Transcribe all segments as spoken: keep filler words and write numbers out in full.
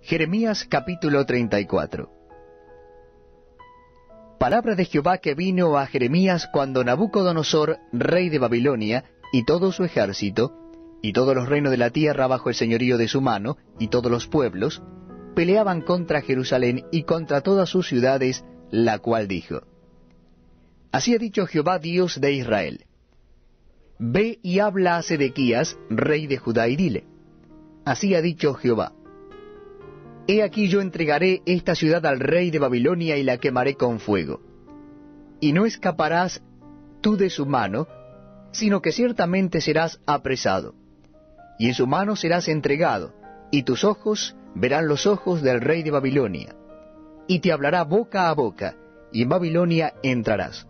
Jeremías capítulo treinta y cuatro. Palabra de Jehová que vino a Jeremías cuando Nabucodonosor, rey de Babilonia, y todo su ejército, y todos los reinos de la tierra bajo el señorío de su mano, y todos los pueblos, peleaban contra Jerusalén y contra todas sus ciudades, la cual dijo: Así ha dicho Jehová Dios de Israel: Ve y habla a Sedequías, rey de Judá, y dile: Así ha dicho Jehová: He aquí yo entregaré esta ciudad al rey de Babilonia y la quemaré con fuego. Y no escaparás tú de su mano, sino que ciertamente serás apresado. Y en su mano serás entregado, y tus ojos verán los ojos del rey de Babilonia. Y te hablará boca a boca, y en Babilonia entrarás.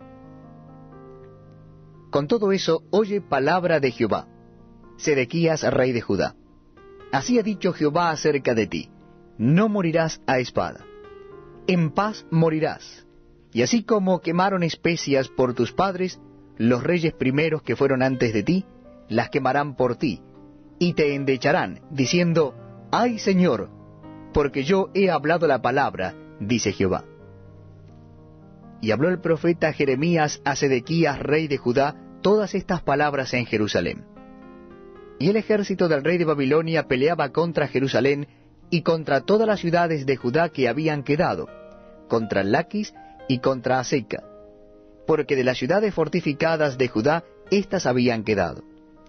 Con todo eso, oye palabra de Jehová, Sedequías, rey de Judá. Así ha dicho Jehová acerca de ti: No morirás a espada. En paz morirás. Y así como quemaron especias por tus padres, los reyes primeros que fueron antes de ti, las quemarán por ti, y te endecharán, diciendo: ¡Ay, Señor! Porque yo he hablado la palabra, dice Jehová. Y habló el profeta Jeremías a Sedequías, rey de Judá, todas estas palabras en Jerusalén. Y el ejército del rey de Babilonia peleaba contra Jerusalén y contra todas las ciudades de Judá que habían quedado, contra Laquis y contra Aseca, porque de las ciudades fortificadas de Judá éstas habían quedado.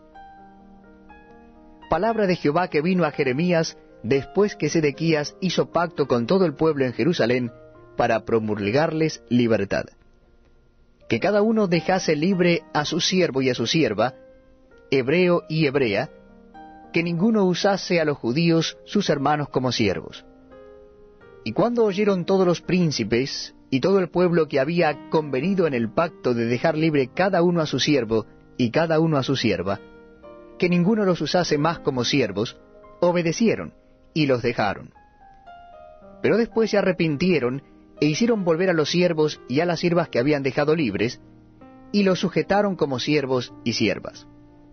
Palabra de Jehová que vino a Jeremías después que Sedequías hizo pacto con todo el pueblo en Jerusalén para promulgarles libertad. Que cada uno dejase libre a su siervo y a su sierva, hebreo y hebrea, que ninguno usase a los judíos sus hermanos como siervos. Y cuando oyeron todos los príncipes y todo el pueblo que había convenido en el pacto de dejar libre cada uno a su siervo y cada uno a su sierva, que ninguno los usase más como siervos, obedecieron y los dejaron. Pero después se arrepintieron e hicieron volver a los siervos y a las siervas que habían dejado libres, y los sujetaron como siervos y siervas.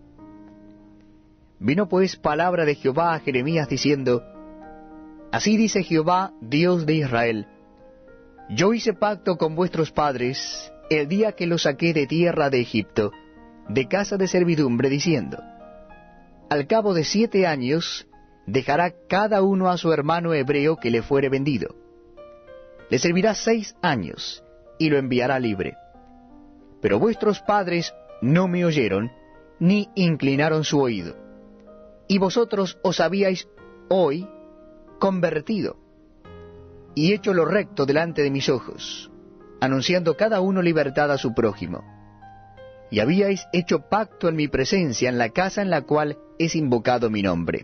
Vino pues palabra de Jehová a Jeremías diciendo: Así dice Jehová, Dios de Israel: Yo hice pacto con vuestros padres el día que los saqué de tierra de Egipto, de casa de servidumbre, diciendo: Al cabo de siete años dejará cada uno a su hermano hebreo que le fuere vendido. Le servirá seis años, y lo enviará libre. Pero vuestros padres no me oyeron, ni inclinaron su oído. Y vosotros os habíais hoy convertido, y hecho lo recto delante de mis ojos, anunciando cada uno libertad a su prójimo. Y habíais hecho pacto en mi presencia en la casa en la cual es invocado mi nombre.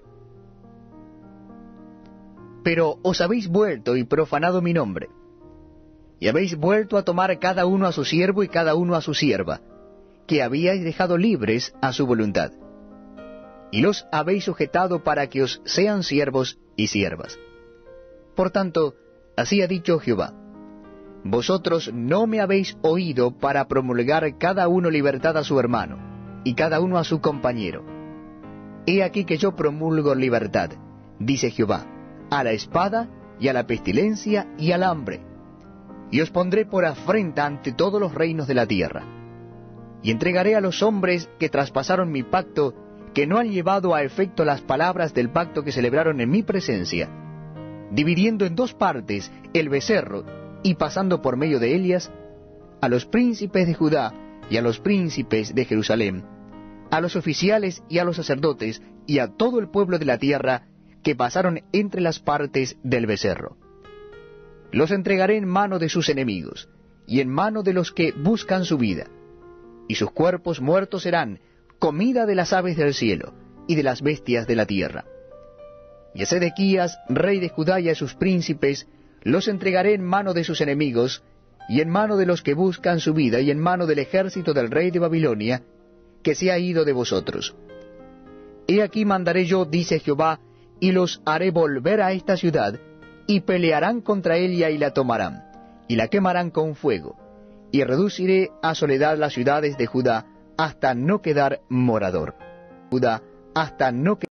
Pero os habéis vuelto y profanado mi nombre, y habéis vuelto a tomar cada uno a su siervo y cada uno a su sierva, que habíais dejado libres a su voluntad, y los habéis sujetado para que os sean siervos y siervas. Por tanto, así ha dicho Jehová: Vosotros no me habéis oído para promulgar cada uno libertad a su hermano, y cada uno a su compañero. He aquí que yo promulgo libertad, dice Jehová, a la espada, y a la pestilencia, y al hambre. Y os pondré por afrenta ante todos los reinos de la tierra. Y entregaré a los hombres que traspasaron mi pacto, que no han llevado a efecto las palabras del pacto que celebraron en mi presencia, dividiendo en dos partes el becerro, y pasando por medio de Elias, a los príncipes de Judá y a los príncipes de Jerusalén, a los oficiales y a los sacerdotes, y a todo el pueblo de la tierra, que pasaron entre las partes del becerro. Los entregaré en mano de sus enemigos, y en mano de los que buscan su vida, y sus cuerpos muertos serán comida de las aves del cielo, y de las bestias de la tierra. Y a Sedequías, rey de Judá, y a sus príncipes, los entregaré en mano de sus enemigos, y en mano de los que buscan su vida, y en mano del ejército del rey de Babilonia, que se ha ido de vosotros. He aquí mandaré yo, dice Jehová, y los haré volver a esta ciudad, y pelearán contra ella y la tomarán, y la quemarán con fuego, y reduciré a soledad las ciudades de Judá, hasta no quedar morador. Judá, hasta no quedar